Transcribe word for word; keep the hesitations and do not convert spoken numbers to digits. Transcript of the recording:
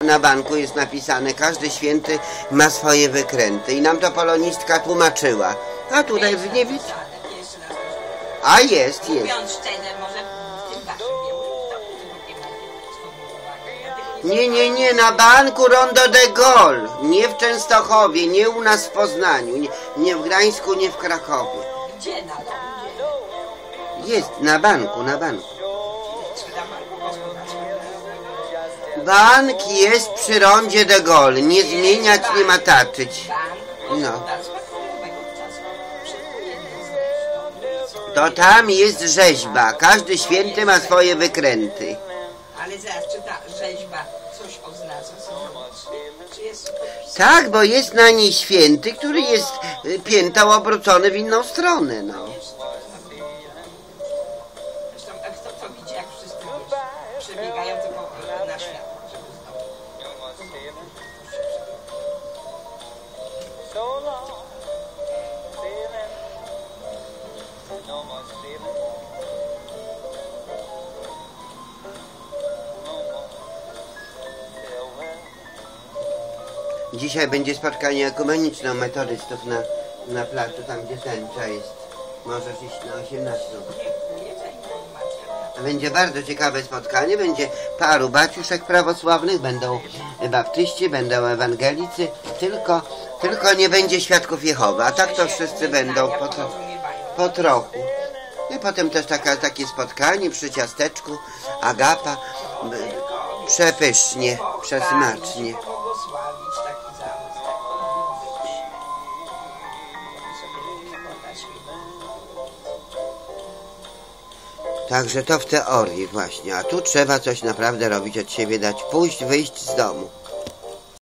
Na banku jest napisane, każdy święty ma swoje wykręty i nam to polonistka tłumaczyła. A tutaj w nie widzieć? A jest, jest. Nie, nie, nie, na banku Rondo de Gaulle, nie w Częstochowie, nie u nas w Poznaniu, nie, nie w Gdańsku, nie w Krakowie. Gdzie na dom? Jest, na banku, na banku. Bank jest przy Rondzie de Gaulle, nie zmieniać, nie mataczyć. No. To tam jest rzeźba, każdy święty ma swoje wykręty. Ale zaraz, czy ta rzeźba coś oznacza? Czy jest tak, bo jest na niej święty, który jest piętą obrócony w inną stronę, no. Zresztą kto to widzi, jak wszyscy przebiegają tylko na światło, żeby Dzisiaj będzie spotkanie ekumeniczne metodystów na, na placu, tam gdzie tęcza jest. Możesz iść na osiemnastą. Będzie bardzo ciekawe spotkanie, będzie paru baciuszek prawosławnych, będą baptyści, będą ewangelicy, tylko, tylko nie będzie świadków Jehowy, a tak to wszyscy będą po, tro, po trochu. I potem też taka, takie spotkanie przy ciasteczku, agapa, przepysznie, przesmacznie. Także to w teorii właśnie, a tu trzeba coś naprawdę robić od siebie, dać pójść, wyjść z domu.